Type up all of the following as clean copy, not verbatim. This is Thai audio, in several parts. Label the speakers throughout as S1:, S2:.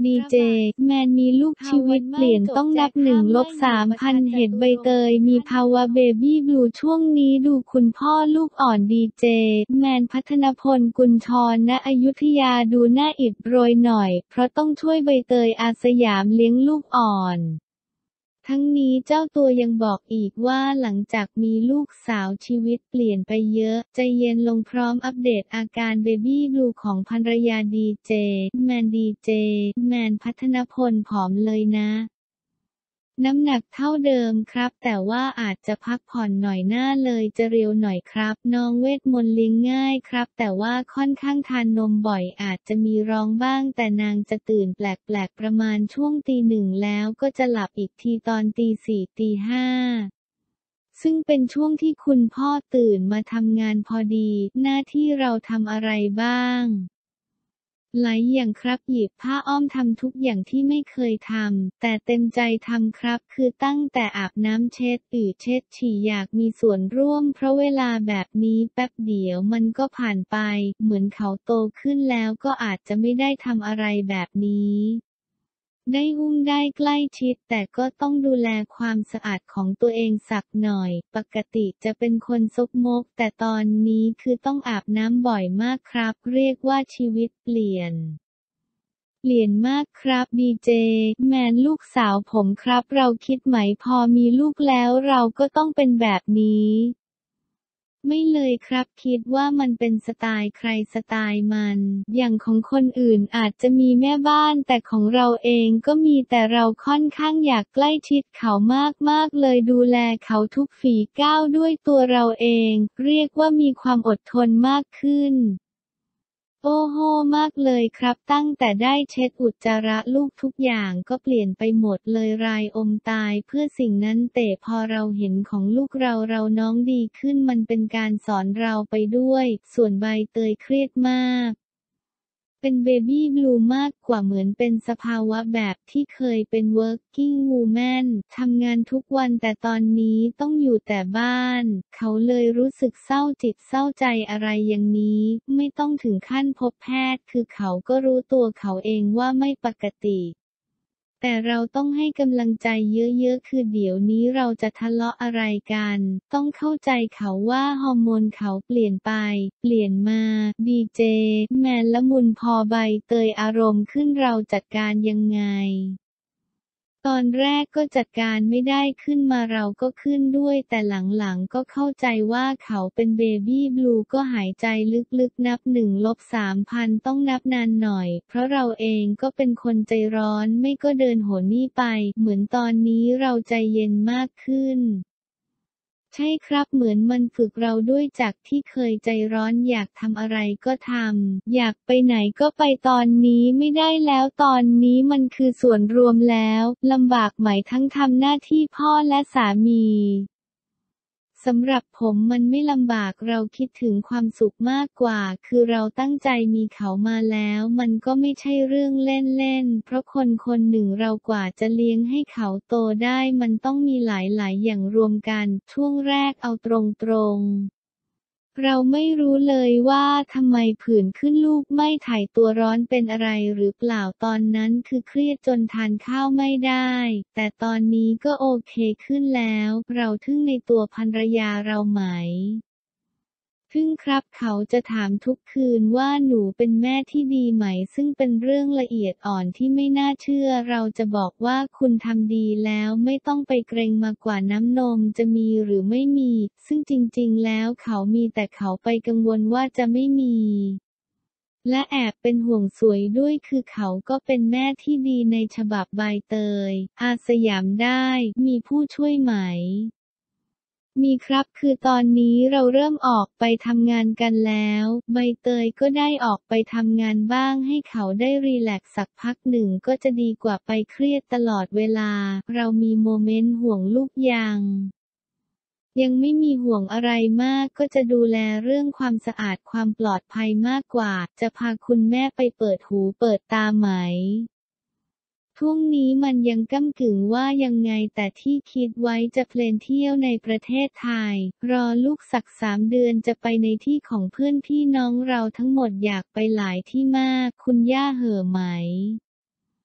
S1: ดีเจแมนมีลูกชีวิตเปลี่ยนต้องนับ1-3,000เหตุใบเตยมีภาวะเบบี้บลูช่วงนี้ดูคุณพ่อลูกอ่อนดีเจแมนพัฒนพลกุลชรณอยุธยาดูหน้าอิดโรยหน่อยเพราะต้องช่วยใบเตยอาสยามเลี้ยงลูกอ่อนทั้งนี้เจ้าตัวยังบอกอีกว่าหลังจากมีลูกสาวชีวิตเปลี่ยนไปเยอะใจเย็นลงพร้อมอัปเดตอาการเบบี้บลูของภรรยาดีเจแมนพัฒนพลผอมเลยนะน้ำหนักเท่าเดิมครับแต่ว่าอาจจะพักผ่อนหน่อยหน้าเลยจะเรียวหน่อยครับน้องเวทมนต์เลี้ยงง่ายครับแต่ว่าค่อนข้างทานนมบ่อยอาจจะมีร้องบ้างแต่นางจะตื่นแปลกๆประมาณช่วงตี 1แล้วก็จะหลับอีกทีตอนตี 4ตี 5ซึ่งเป็นช่วงที่คุณพ่อตื่นมาทำงานพอดีหน้าที่เราทำอะไรบ้างหลายอย่างครับหยิบผ้าอ้อมทำทุกอย่างที่ไม่เคยทำแต่เต็มใจทำครับคือตั้งแต่อาบน้ำเช็ดอึเช็ดฉี่อยากมีส่วนร่วมเพราะเวลาแบบนี้แป๊บเดียวมันก็ผ่านไปเหมือนเขาโตขึ้นแล้วก็อาจจะไม่ได้ทำอะไรแบบนี้ได้อุ้มได้ใกล้ชิดแต่ก็ต้องดูแลความสะอาดของตัวเองสักหน่อยปกติจะเป็นคนซกมกแต่ตอนนี้คือต้องอาบน้ำบ่อยมากครับเรียกว่าชีวิตเปลี่ยนมากครับดีเจแมนลูกสาวผมครับเราคิดไหมพอมีลูกแล้วเราก็ต้องเป็นแบบนี้ไม่เลยครับคิดว่ามันเป็นสไตล์ใครสไตล์มันอย่างของคนอื่นอาจจะมีแม่บ้านแต่ของเราเองก็มีแต่เราค่อนข้างอยากใกล้ชิดเขามากๆเลยดูแลเขาทุกฝีก้าวด้วยตัวเราเองเรียกว่ามีความอดทนมากขึ้นโอ้โหมากเลยครับตั้งแต่ได้เช็ดอุจจาระลูกทุกอย่างก็เปลี่ยนไปหมดเลยรายอมตายเพื่อสิ่งนั้นแต่พอเราเห็นของลูกเราน้องดีขึ้นมันเป็นการสอนเราไปด้วยส่วนใบเตยเครียดมากเป็นเบบี้บลูมากกว่าเหมือนเป็นสภาวะแบบที่เคยเป็น working woman ทำงานทุกวันแต่ตอนนี้ต้องอยู่แต่บ้านเขาเลยรู้สึกเศร้าจิตเศร้าใจอะไรอย่างนี้ไม่ต้องถึงขั้นพบแพทย์คือเขาก็รู้ตัวเขาเองว่าไม่ปกติแต่เราต้องให้กำลังใจเยอะๆคือเดี๋ยวนี้เราจะทะเลาะอะไรกันต้องเข้าใจเขาว่าฮอร์โมนเขาเปลี่ยนไปเปลี่ยนมาดีเจแมนละมุนพอใบเตยอารมณ์ขึ้นเราจัดการยังไงตอนแรกก็จัดการไม่ได้ขึ้นมาเราก็ขึ้นด้วยแต่หลังๆก็เข้าใจว่าเขาเป็นเบบี้บลูก็หายใจลึกๆนับ1-3,000ต้องนับนานหน่อยเพราะเราเองก็เป็นคนใจร้อนไม่ก็เดินโหนนี่ไปเหมือนตอนนี้เราใจเย็นมากขึ้นใช่ครับเหมือนมันฝึกเราด้วยจากที่เคยใจร้อนอยากทำอะไรก็ทำอยากไปไหนก็ไปตอนนี้ไม่ได้แล้วตอนนี้มันคือส่วนรวมแล้วลำบากไหมทั้งทำหน้าที่พ่อและสามีสำหรับผมมันไม่ลำบากเราคิดถึงความสุขมากกว่าคือเราตั้งใจมีเขามาแล้วมันก็ไม่ใช่เรื่องเล่นๆเพราะคนหนึ่งเรากว่าจะเลี้ยงให้เขาโตได้มันต้องมีหลายๆอย่างรวมกันช่วงแรกเอาตรงๆเราไม่รู้เลยว่าทำไมผื่นขึ้นลูกไม่ถ่ายตัวร้อนเป็นอะไรหรือเปล่าตอนนั้นคือเครียดจนทานข้าวไม่ได้แต่ตอนนี้ก็โอเคขึ้นแล้วเราทึ่งในตัวภรรยาเราไหมทึ่งครับเขาจะถามทุกคืนว่าหนูเป็นแม่ที่ดีไหมซึ่งเป็นเรื่องละเอียดอ่อนที่ไม่น่าเชื่อเราจะบอกว่าคุณทำดีแล้วไม่ต้องไปเกรงมากว่าน้ำนมจะมีหรือไม่มีซึ่งจริงๆแล้วเขามีแต่เขาไปกังวลว่าจะไม่มีและแอบเป็นห่วงสวยด้วยคือเขาก็เป็นแม่ที่ดีในฉบับใบเตยอาสยามได้มีผู้ช่วยไหมมีครับคือตอนนี้เราเริ่มออกไปทำงานกันแล้วใบเตยก็ได้ออกไปทำงานบ้างให้เขาได้รีแลกซ์สักพักหนึ่งก็จะดีกว่าไปเครียดตลอดเวลาเรามีโมเมนต์ห่วงลูกยังไม่มีห่วงอะไรมากก็จะดูแลเรื่องความสะอาดความปลอดภัยมากกว่าจะพาคุณแม่ไปเปิดหูเปิดตาไหมช่วงนี้มันยังก้ำกึ่งว่ายังไงแต่ที่คิดไว้จะแพลนเที่ยวในประเทศไทยรอลูกสัก3 เดือนจะไปในที่ของเพื่อนพี่น้องเราทั้งหมดอยากไปหลายที่มากคุณย่าเห่อไหม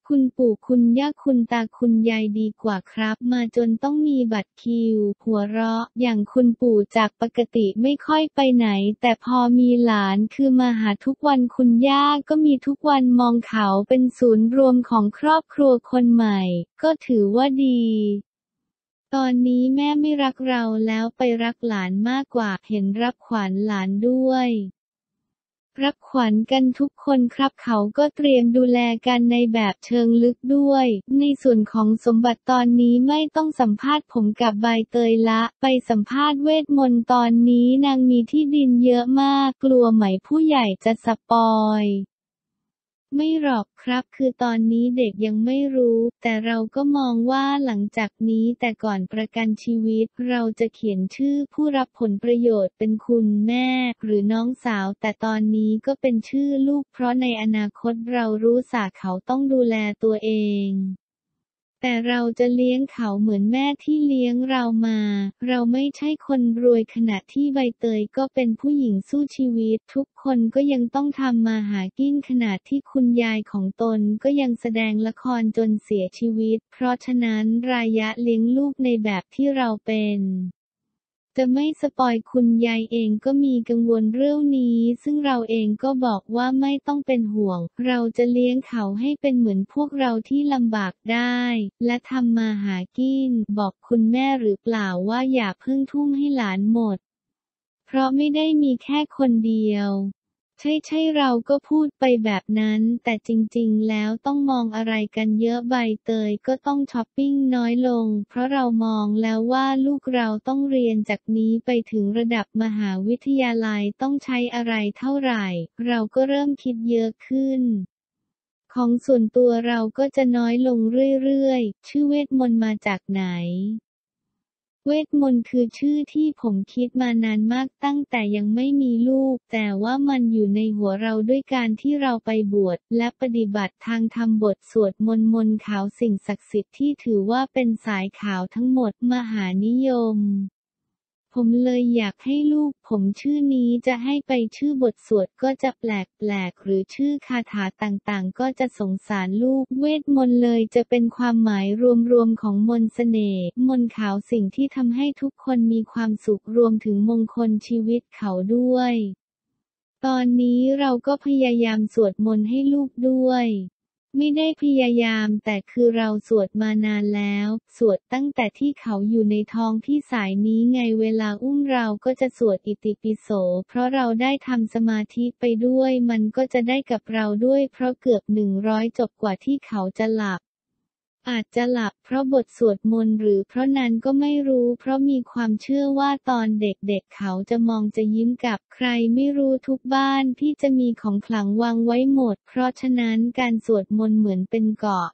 S1: คุณปู่คุณย่าคุณตาคุณยายดีกว่าครับมาจนต้องมีบัตรคิวหัวเราะอย่างคุณปู่จากปกติไม่ค่อยไปไหนแต่พอมีหลานคือมาหาทุกวันคุณย่าก็มีทุกวันมองเขาเป็นศูนย์รวมของครอบครัวคนใหม่ก็ถือว่าดีตอนนี้แม่ไม่รักเราแล้วไปรักหลานมากกว่าเห็นรับขวัญหลานด้วยรับขวัญกันทุกคนครับเขาก็เตรียมดูแลกันในแบบเชิงลึกด้วยในส่วนของสมบัติตอนนี้ไม่ต้องสัมภาษณ์ผมกับใบเตยละไปสัมภาษณ์เวทมนต์ตอนนี้นางมีที่ดินเยอะมากกลัวไหมผู้ใหญ่จะสปอยไม่หรอกครับคือตอนนี้เด็กยังไม่รู้แต่เราก็มองว่าหลังจากนี้แต่ก่อนประกันชีวิตเราจะเขียนชื่อผู้รับผลประโยชน์เป็นคุณแม่หรือน้องสาวแต่ตอนนี้ก็เป็นชื่อลูกเพราะในอนาคตเรารู้สาเขาต้องดูแลตัวเองแต่เราจะเลี้ยงเขาเหมือนแม่ที่เลี้ยงเรามาเราไม่ใช่คนรวยขณะที่ใบเตยก็เป็นผู้หญิงสู้ชีวิตทุกคนก็ยังต้องทำมาหากินขณะที่คุณยายของตนก็ยังแสดงละครจนเสียชีวิตเพราะฉะนั้นรายะเลี้ยงลูกในแบบที่เราเป็นจะไม่สปอยคุณยายเองก็มีกังวลเรื่องนี้ซึ่งเราเองก็บอกว่าไม่ต้องเป็นห่วงเราจะเลี้ยงเขาให้เป็นเหมือนพวกเราที่ลำบากได้และทำมาหากินบอกคุณแม่หรือเปล่าว่าอย่าเพิ่งทุ่มให้หลานหมดเพราะไม่ได้มีแค่คนเดียวใช่เราก็พูดไปแบบนั้นแต่จริงๆแล้วต้องมองอะไรกันเยอะใบเตยก็ต้องช้อปปิ้งน้อยลงเพราะเรามองแล้วว่าลูกเราต้องเรียนจากนี้ไปถึงระดับมหาวิทยาลัยต้องใช้อะไรเท่าไหร่เราก็เริ่มคิดเยอะขึ้นของส่วนตัวเราก็จะน้อยลงเรื่อยๆชื่อเวทมนต์มาจากไหนเวทมนต์คือชื่อที่ผมคิดมานานมากตั้งแต่ยังไม่มีลูกแต่ว่ามันอยู่ในหัวเราด้วยการที่เราไปบวชและปฏิบัติทางธรรมบทสวดมนต์ขาวสิ่งศักดิ์สิทธิ์ที่ถือว่าเป็นสายขาวทั้งหมดมหานิยมผมเลยอยากให้ลูกผมชื่อนี้จะให้ไปชื่อบทสวดก็จะแปลกหรือชื่อคาถาต่างๆก็จะสงสารลูกเวทมนต์เลยจะเป็นความหมายรวมๆของมนต์เสน่ห์มนต์ขาวสิ่งที่ทำให้ทุกคนมีความสุขรวมถึงมงคลชีวิตเขาด้วยตอนนี้เราก็พยายามสวดมนต์ให้ลูกด้วยไม่ได้พยายามแต่คือเราสวดมานานแล้วสวดตั้งแต่ที่เขาอยู่ในท้องพี่สายนี้ไงเวลาอุ้มเราก็จะสวดอิติปิโสเพราะเราได้ทำสมาธิไปด้วยมันก็จะได้กับเราด้วยเพราะเกือบ100จบกว่าที่เขาจะหลับอาจจะหลับเพราะบทสวดมนต์หรือเพราะนั้นก็ไม่รู้เพราะมีความเชื่อว่าตอนเด็กๆเขาจะมองจะยิ้มกับใครไม่รู้ทุกบ้านพี่จะมีของขลังวางไว้หมดเพราะฉะนั้นการสวดมนต์เหมือนเป็นเกราะ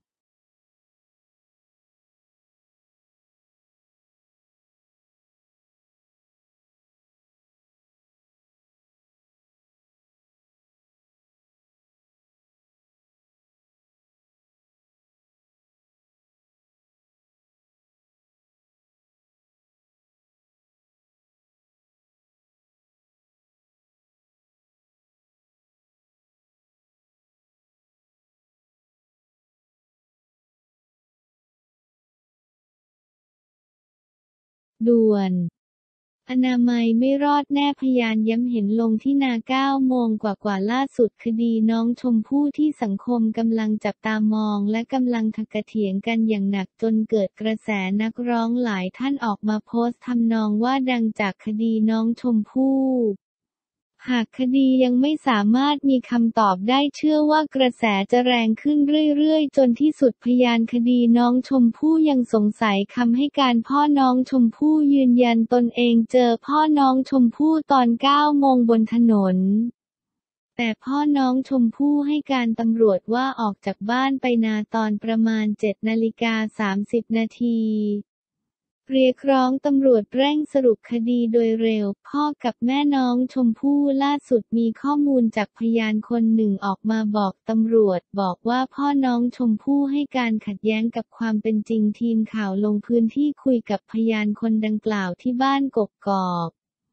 S1: ด่วนอนามัยไม่รอดแน่พยานย้ำเห็นลงที่นา9 โมงกว่าล่าสุดคดีน้องชมพู่ที่สังคมกำลังจับตามองและกำลังถกเถียงกันอย่างหนักจนเกิดกระแสนักร้องหลายท่านออกมาโพสต์ทำนองว่าดังจากคดีน้องชมพู่หากคดียังไม่สามารถมีคำตอบได้เชื่อว่ากระแสจะแรงขึ้นเรื่อยๆจนที่สุดพยานคดีน้องชมพู่ยังสงสัยคำให้การพ่อน้องชมพู่ยืนยันตนเองเจอพ่อน้องชมพู่ตอน9 โมงบนถนนแต่พ่อน้องชมพู่ให้การตำรวจว่าออกจากบ้านไปนาตอนประมาณ7:30 นาทีเรียกร้องตำรวจเร่งสรุปคดีโดยเร็วพ่อกับแม่น้องชมพู่ล่าสุดมีข้อมูลจากพยานคนหนึ่งออกมาบอกตำรวจบอกว่าพ่อน้องชมพู่ให้การขัดแย้งกับความเป็นจริงทีมข่าวลงพื้นที่คุยกับพยานคนดังกล่าวที่บ้านกกอก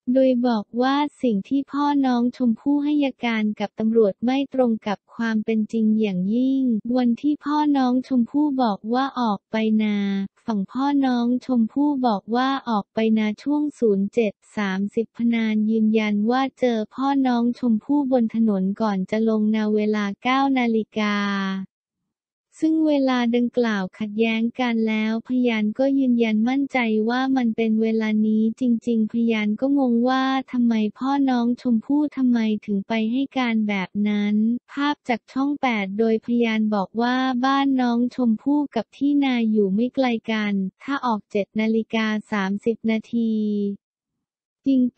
S1: โดยบอกว่าสิ่งที่พ่อน้องชมพู่ให้การกับตำรวจไม่ตรงกับความเป็นจริงอย่างยิ่งวันที่พ่อน้องชมพู่บอกว่าออกไปนาฝั่งพ่อน้องชมพู่บอกว่าออกไปนาช่วง 07:30 พยานยืนยันว่าเจอพ่อน้องชมพู่บนถนนก่อนจะลงนาเวลา 9 นาฬิกาซึ่งเวลาดังกล่าวขัดแย้งกันแล้วพยานก็ยืนยันมั่นใจว่ามันเป็นเวลานี้จริงๆพยานก็งงว่าทำไมพ่อน้องชมพู่ทำไมถึงไปให้การแบบนั้นภาพจากช่อง 8 โดยพยานบอกว่าบ้านน้องชมพู่กับที่นาอยู่ไม่ไกลกันถ้าออก 7:30 นาทีจริง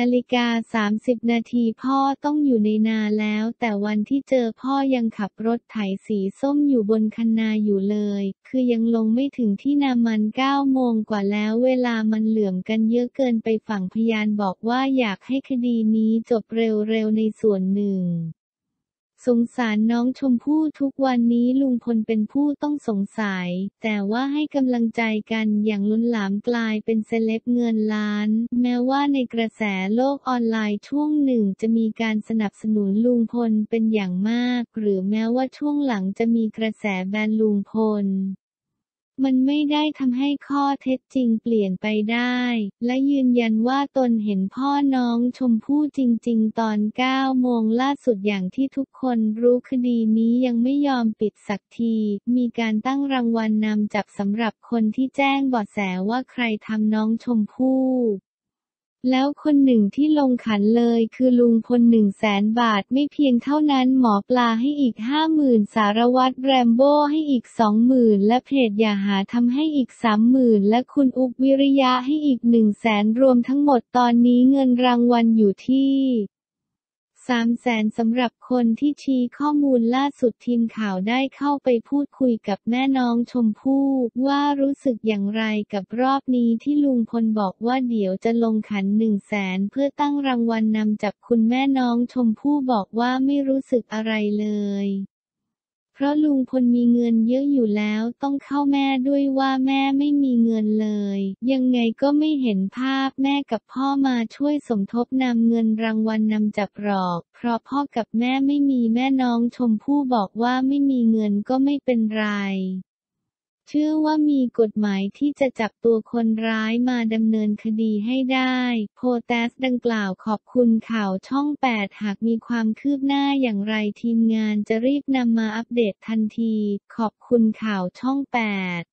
S1: 8:30 นาทีพ่อต้องอยู่ในนาแล้วแต่วันที่เจอพ่อยังขับรถไถสีส้มอยู่บนคันนาอยู่เลยคือยังลงไม่ถึงที่นามัน 9 โมงกว่าแล้วเวลามันเหลื่อมกันเยอะเกินไปฝั่งพยานบอกว่าอยากให้คดีนี้จบเร็วๆในส่วนหนึ่งสงสารน้องชมพู่ทุกวันนี้ลุงพลเป็นผู้ต้องสงสัยแต่ว่าให้กำลังใจกันอย่างล้นหลามกลายเป็นเซเลบเงินล้านแม้ว่าในกระแสโลกออนไลน์ช่วงหนึ่งจะมีการสนับสนุนลุงพลเป็นอย่างมากหรือแม้ว่าช่วงหลังจะมีกระแสแบนลุงพลมันไม่ได้ทำให้ข้อเท็จจริงเปลี่ยนไปได้และยืนยันว่าตนเห็นพ่อน้องชมพู่จริงๆตอน 9 โมงล่าสุดอย่างที่ทุกคนรู้คดีนี้ยังไม่ยอมปิดสักทีมีการตั้งรางวัลนำจับสำหรับคนที่แจ้งเบาะแสว่าใครทำน้องชมพู่แล้วคนหนึ่งที่ลงขันเลยคือลุงพล100,000 บาทไม่เพียงเท่านั้นหมอปลาให้อีก 50,000 สารวัตรแรมโบ้ให้อีก 20,000 และเพจอย่าหาทำให้อีก 30,000 และคุณอุ๊บวิริยะให้อีก 100,000 รวมทั้งหมดตอนนี้เงินรางวัลอยู่ที่300,000สำหรับคนที่ชี้ข้อมูลล่าสุดทีมข่าวได้เข้าไปพูดคุยกับแม่น้องชมพู่ว่ารู้สึกอย่างไรกับรอบนี้ที่ลุงพลบอกว่าเดี๋ยวจะลงขัน100,000เพื่อตั้งรางวัลนำจับคุณแม่น้องชมพู่บอกว่าไม่รู้สึกอะไรเลยเพราะลุงพลมีเงินเยอะอยู่แล้วต้องเข้าแม่ด้วยว่าแม่ไม่มีเงินเลยยังไงก็ไม่เห็นภาพแม่กับพ่อมาช่วยสมทบนำเงินรางวัลนำจับหรอกเพราะพ่อกับแม่ไม่มีแม่น้องชมพู่บอกว่าไม่มีเงินก็ไม่เป็นไรเชื่อว่ามีกฎหมายที่จะจับตัวคนร้ายมาดำเนินคดีให้ได้โพสต์ดังกล่าวขอบคุณข่าวช่อง 8 หากมีความคืบหน้าอย่างไรทีมงานจะรีบนำมาอัปเดตทันทีขอบคุณข่าวช่อง 8